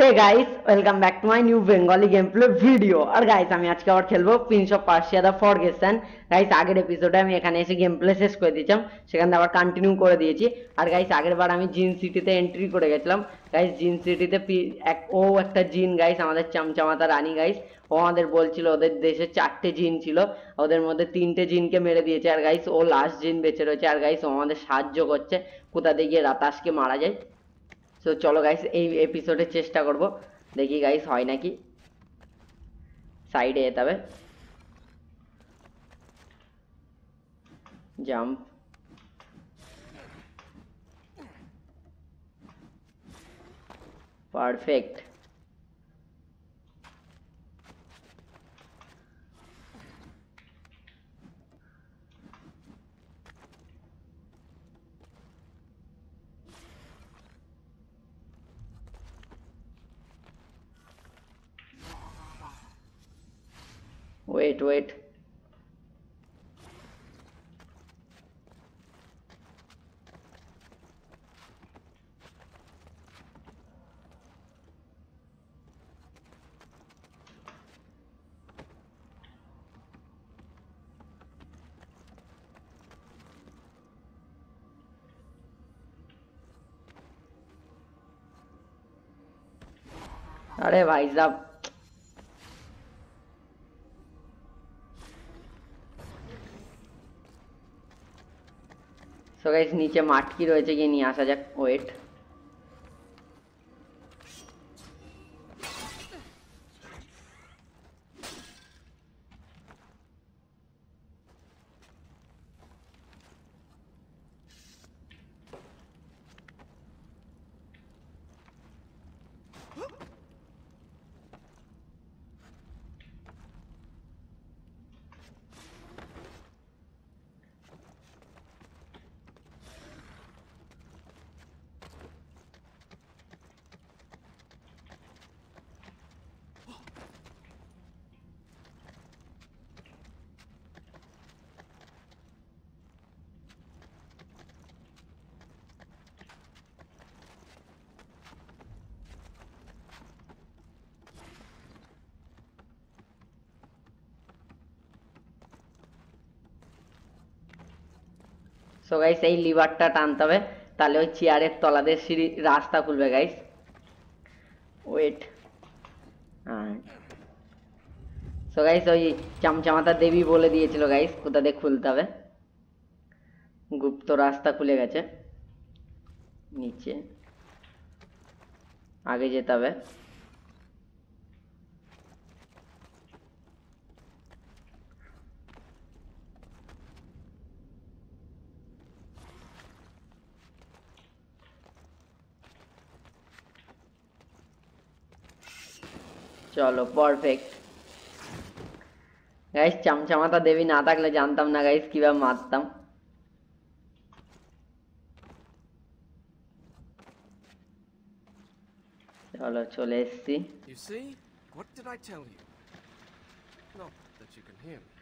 Guys welcome back to my new Bengali game play video. আর guys আমি আজকে আবার খেলবো prince of Persia the forgotten. Guys আগের এপিসোডে আমি এখানে এসে গেম প্লে শেষ করে দিয়েছিলাম, সেখান থেকে আবার কন্টিনিউ করে দিয়েছি। আর গাইস আগের বার আমি জিন সিটিতে এন্ট্রি করে গেছিলাম। গাইস জিন সিটিতে একটা জিন গাইস, আমাদের চামচামাতা রানী গাইস, ও আমাদের বলছিল ওদের দেশে 4টে জিন ছিল, ওদের মধ্যে 3টে জিনকে মেরে দিয়েছে। আর গাইস ও লাস্ট জিন বেঁচে রয়েছে। আর গাইস ও আমাদের সাহায্য করছে কোথা দিয়ে গিয়ে রাতাসকে মারা যায়। তো চলো গাইস এই এপিসোডে চেষ্টা করব, দেখি গাইস হয় নাকি। সাইডে যেতে হবে, জাম্প, পারফেক্ট। ওয়েট ওয়েট, আরে ভাই সাব। সো গাইস নিচে মাটকি রয়েছে, গিয়ে নিয়ে আসা যাক। ওয়েট, সো গাইস এই লিভারটা টানতে হবে, তাহলে ওই চেয়ারের তলাদের সিঁড়ি রাস্তা খুলবে গাইস। ওয়েট, হ্যাঁ। সো গাইস ওই চামচামাতা দেবী বলে দিয়েছিল গাইস কোথা দিয়ে খুলতে হবে। গুপ্ত রাস্তা খুলে গেছে, নিচে আগে যেতে হবে। চলো পারফেক্ট। গাইস চামচামাতা দেবী না থাকলে জানতাম না গাইস কিভাবে মারতাম। চলো চলে এসছি। You see? What did I tell you? Not that you can hear me.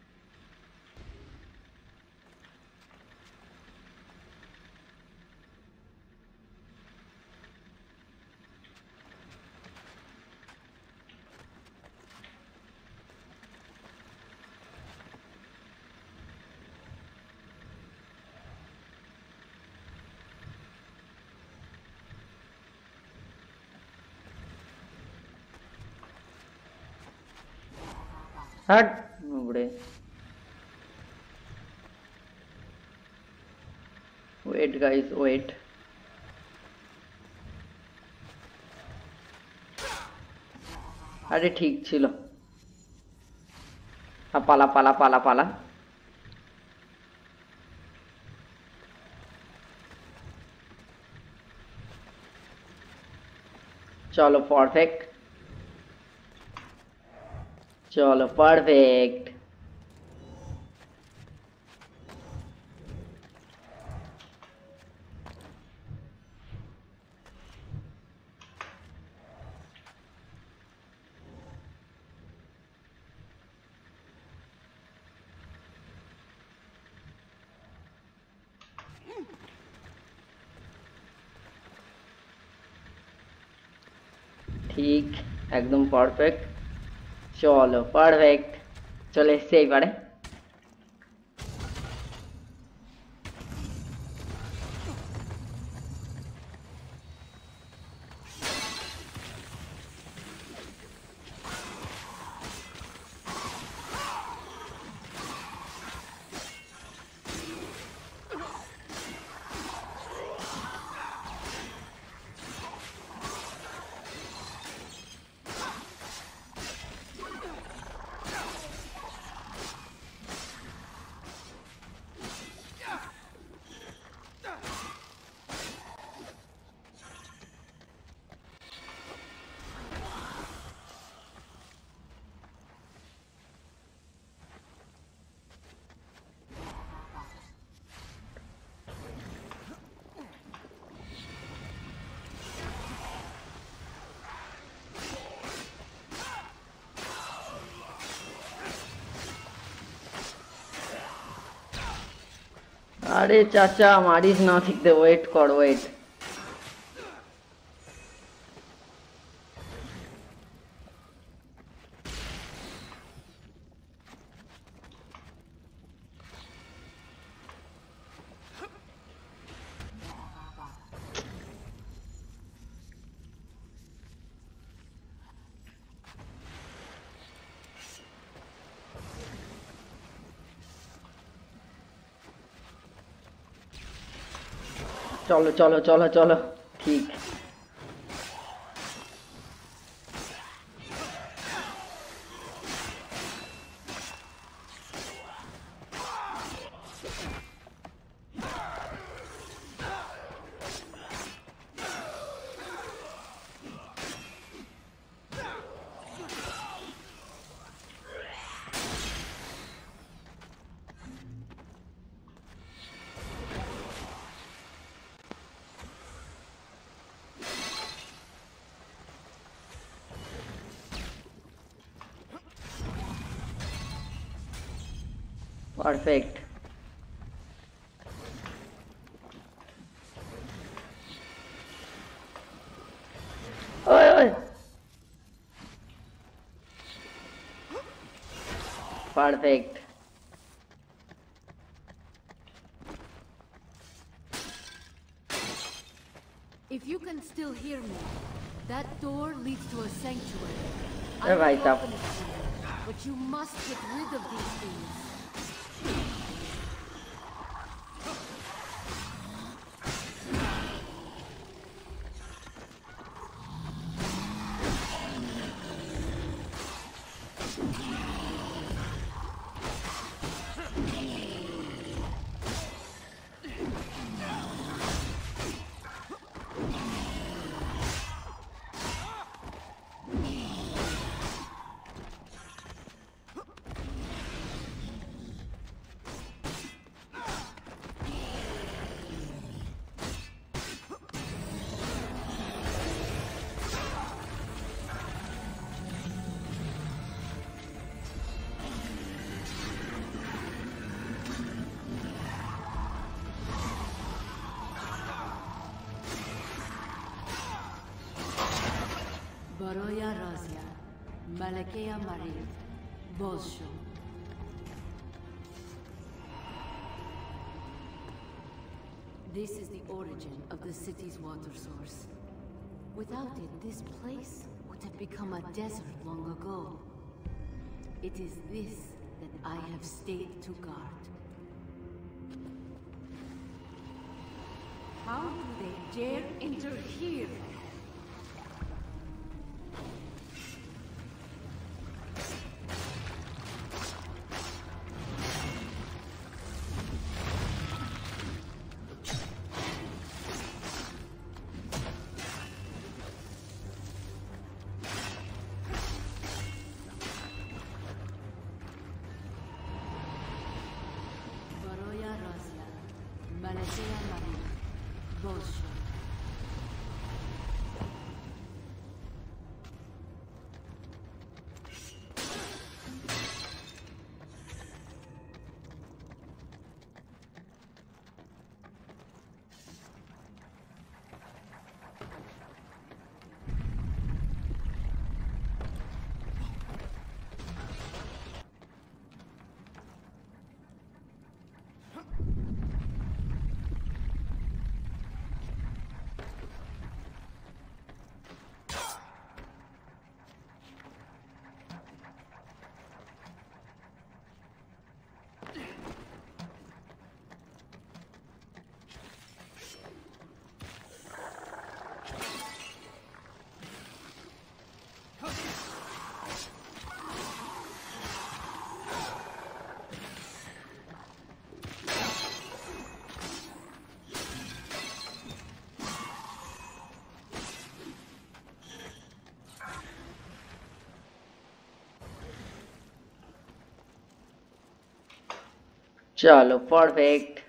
হাট নুবড়ে। ওয়েট গাইস ওয়েট, আরে ঠিক ছিল। পালা পালা পালা পালা। চলো পারফেক্ট, চলো পারফেক্ট। ঠিক, একদম পারফেক্ট। চলো পারফেক্ট, চলে এসছে এইবারে। আরে চাচা মারিস না, ঠিক ওয়েট কর, ওয়েট। চলো চলো চলো চলো, ঠিক। পারফেক্ট। ওই ওই, perfect. If you can still hear me, that door leads to a sanctuary. Eh, I bhai, will tab. open it for you, but you must get rid of these things. Baroya Razia, Malakea Marid, Bosho. This is the origin of the city's water source. Without it, this place would have become a desert long ago. It is this that I have stayed to guard. How do they dare enter here? Baroya Razia, Malakea Marid, Bosho. चलो perfect.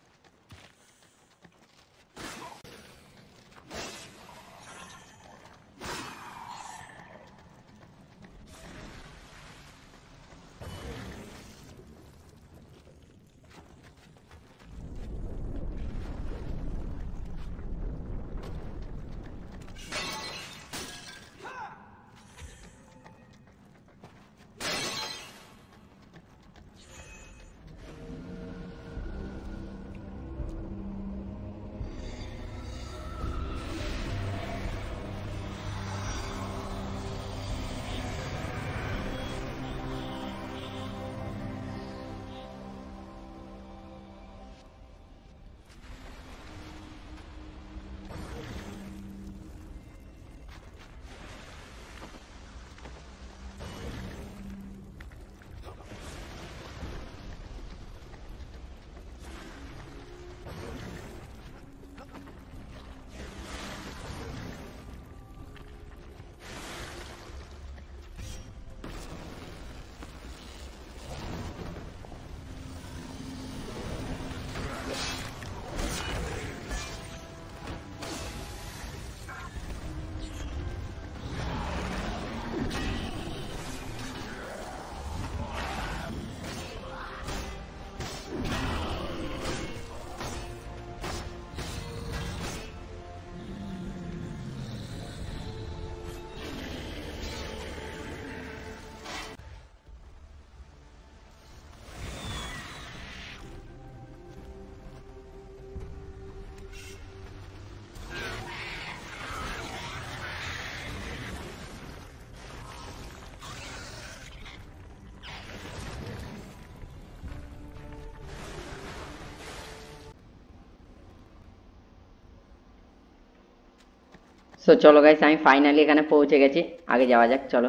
So চলো guys, আমি finally এখানে পৌঁছে গেছি। আগে যাওয়া যাক, চলো।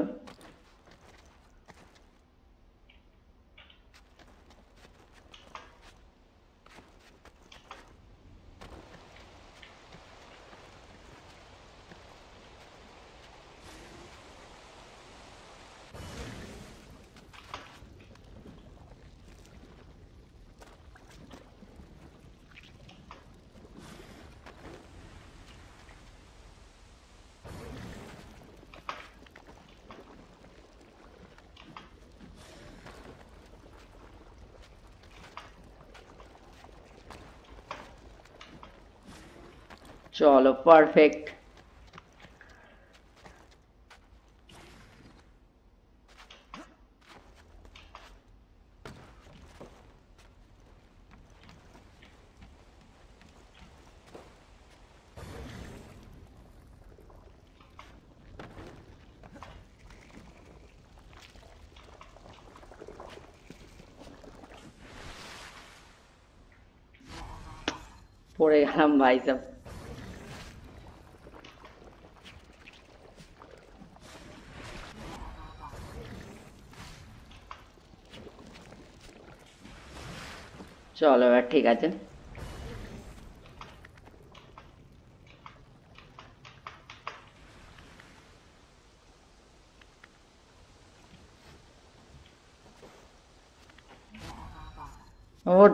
চলো পারফেক্ট। পড়ে গেলাম ভাই সাব। চলো এবার ঠিক আছে। ওট।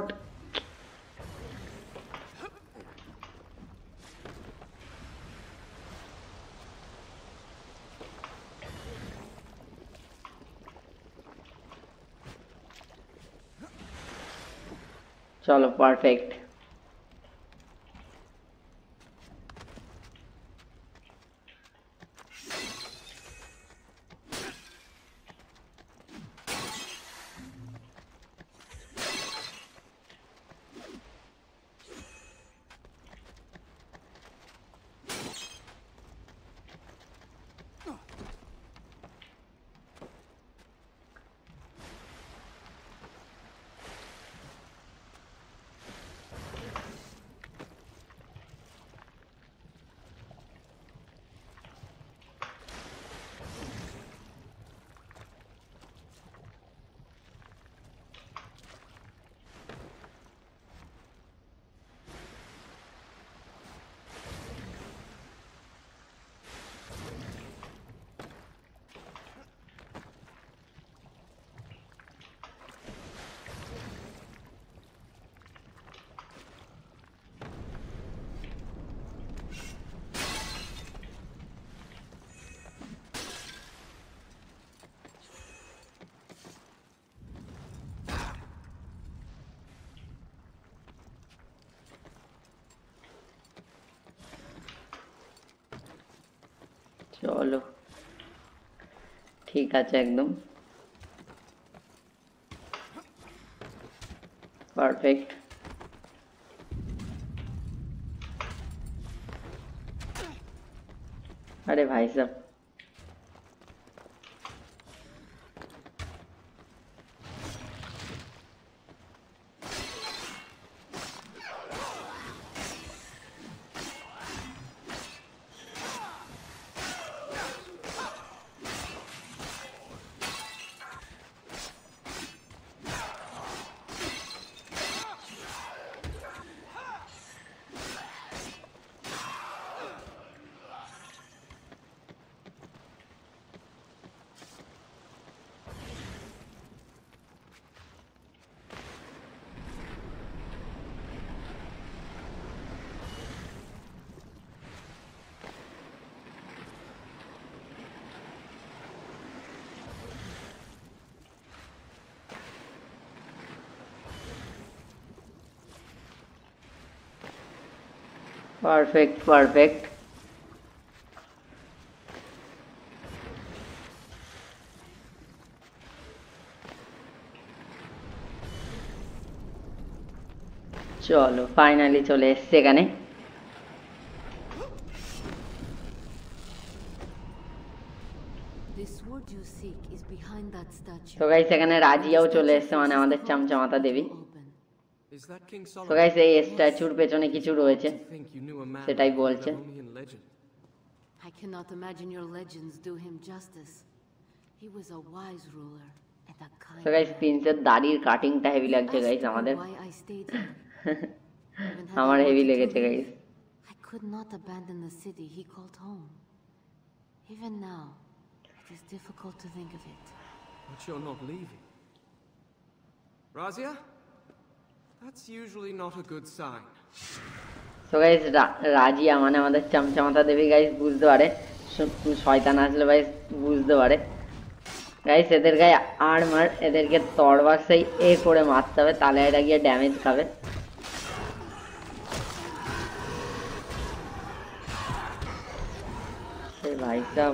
চলো পারফেক্ট। চলো ঠিক আছে একদম পারফেক্ট अरे भाई साहब परफेक्ट परफेक्ट चलो फाइनली चले एসেছে এখানে তো গাইস এখানে রাজিয়াও চলে এসেছে মানে আমাদের চামচামাতা দেবী তো গাইস এই স্ট্যাচুর পেছনে কিছু রয়েছে সেটাই বলছে I cannot imagine your legends do him justice. He was a wise ruler and a kind. তো গাইস প্রিন্সের দাড়ির কাটিংটা হেভি লাগছে গাইস আমাদের আমার হেভি লেগেছে guys I could not abandon the city he called home. Even now, it is difficult to think of it. But you're not leaving. Razia? That's usually not a good sign. So guys, Razia মানে আমাদের চামচামাতা দেবী guys বুঝতে পারে শয়তান আসলে guys বুঝতে পারে guys এদের গায়ে আর্মার এদেরকে তরবার সেই এ করে মারতে হবে তাহলে এটা গিয়ে ড্যামেজ খাবে সেই ভাই সাহেব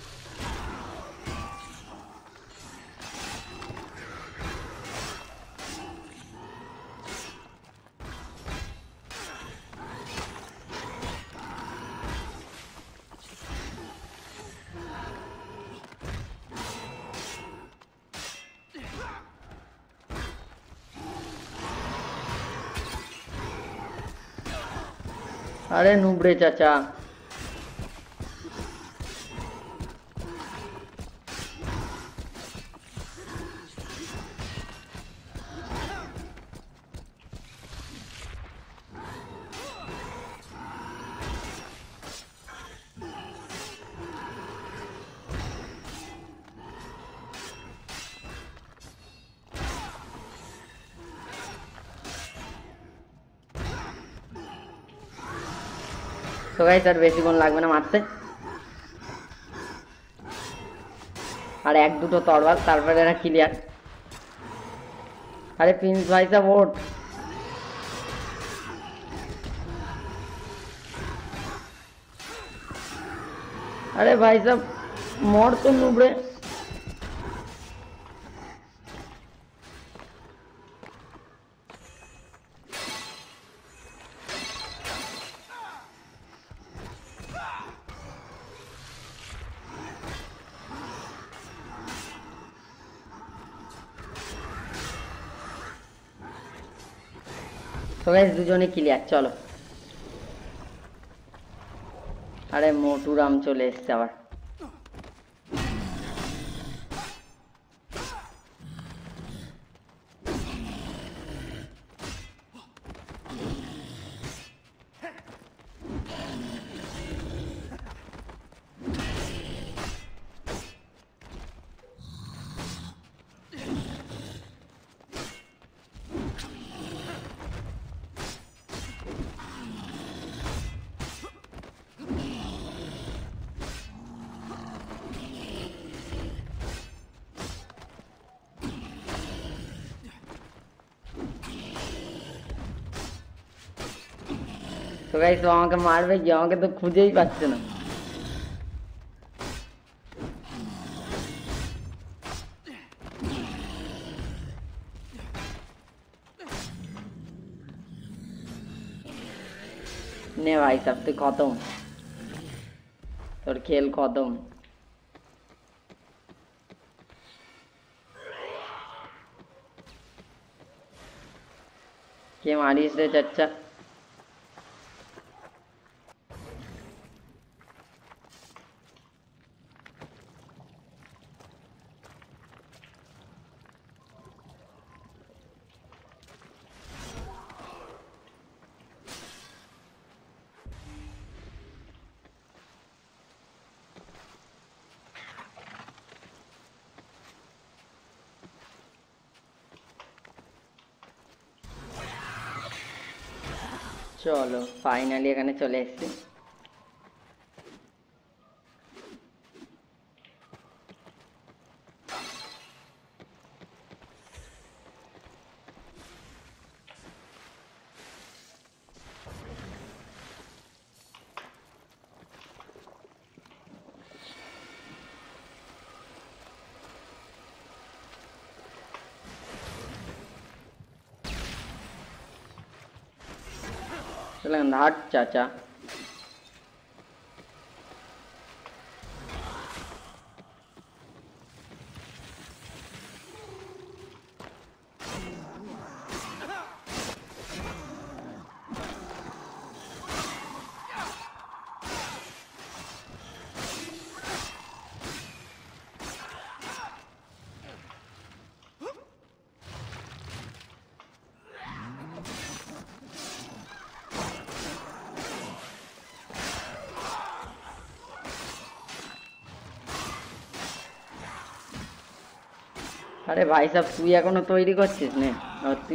अरे नुबड़े चाचा तो गाइस আর বেশিক্ষণ লাগবে না মারতে আর এক দুটো তরবার তারপরে এরা ক্লিয়ার আরে প্রিন্স ভাই সাহেব ওঠ अरे भाई साहब मोड़ तो नुबड़े तो गाइस দুজনে ক্লিয়ার চলো আরে মোটুরাম চলে এসেছে আবার तो गाइस वो আমাকে মারবে কি আমাকে তো খুঁজেই পাচ্ছে না ने भाई सब तो खत्म তোর খেল খতম কে মারিস রে চাচা চলো ফাইনালি এখানে চলে এসেছি चलें हट चाचा আরে ভাই সাহেব তুই এখনো তৈরি করছিস না তুই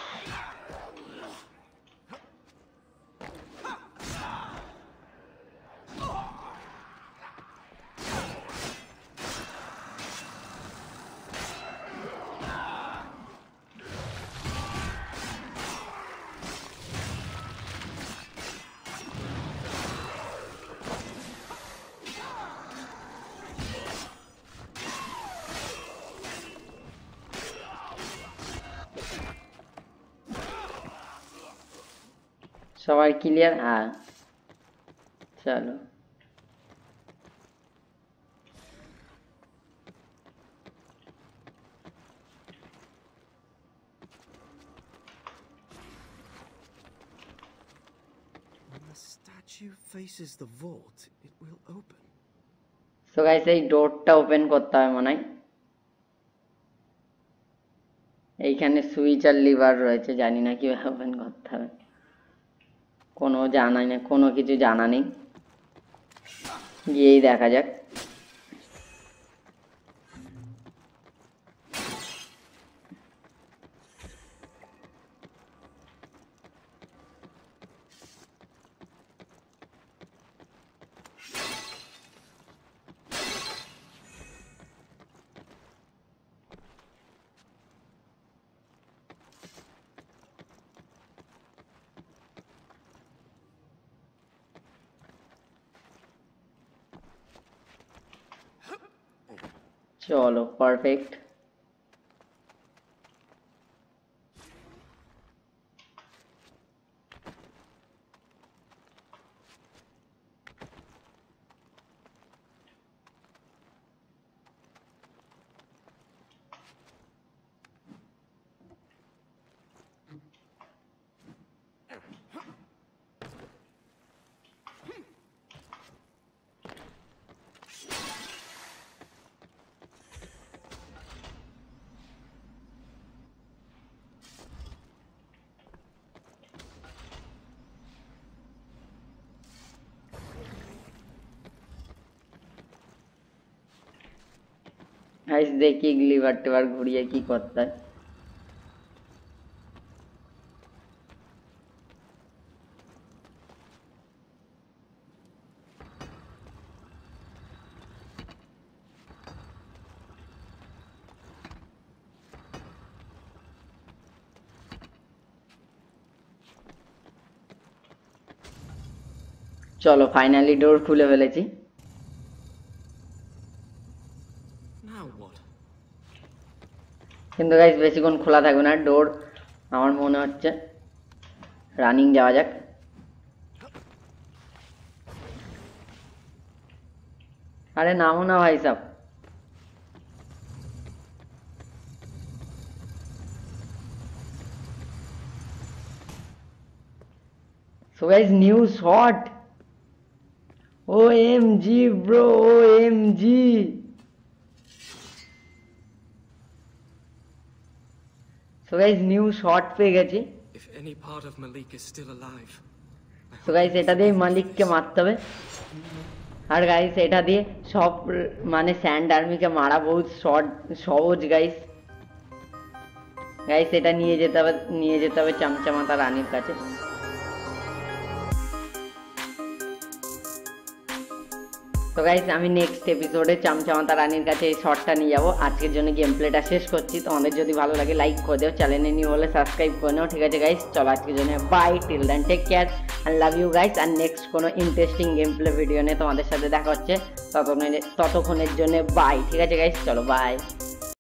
সবাই ক্লিয়ার হ্যাঁ চলো When the statue faces the vault, it will open. So guys এই ডোরটা ওপেন করতে হবে মনে হয় এইখানে সুইচ আর লিভার রয়েছে জানি না কিভাবে ওপেন করতে হবে কোনো জানা নেই কোনো কিছু জানা নেই গিয়েই দেখা যাক চলো পারফেক্ট গাইস দেখি লিভার টিভার ঘুরিয়ে কি করতে হয় চলো ফাইনালি ডোর খুলে ফেলেছি Now what? কিন্তু গাইস বেশিক্ষণ খোলা থাকবে না ডোর আমার মনে হচ্ছে রানিং যাওয়া যাক আরে নামো না ভাই সাব। So guys, new shot. OMG bro, OMG. So guys, new shot পেয়ে গেছি। If any part of Malik is still alive. So guys, এটা দিয়ে মালিককে মারতে হবে। আর গাইস এটা দিয়ে সব মানে স্যান্ড আর্মিকে মারা বহুত সহজ গাইস। গাইস এটা নিয়ে যেতে হবে চামচামাতা রানীর কাছে। তো গাইস আমি নেক্সট এপিসোডে চামচামাতা রানীর কাছে এই শটটা নিয়ে যাবো। আজকের জন্য গেম প্লেটা শেষ করছি। তোমাদের যদি ভালো লাগে লাইক করে দিও, চ্যানেলে নিউ হলে সাবস্ক্রাইব করে নাও। ঠিক আছে গাইস, চলো আজকের জন্য bye, till then take care and love you guys. আর নেক্সট কোনো ইন্টারেস্টিং গেম প্লে ভিডিও নিয়ে তোমাদের সাথে দেখা হচ্ছে। ততক্ষণের জন্য বাই। ঠিক আছে গাইস, চলো বাই।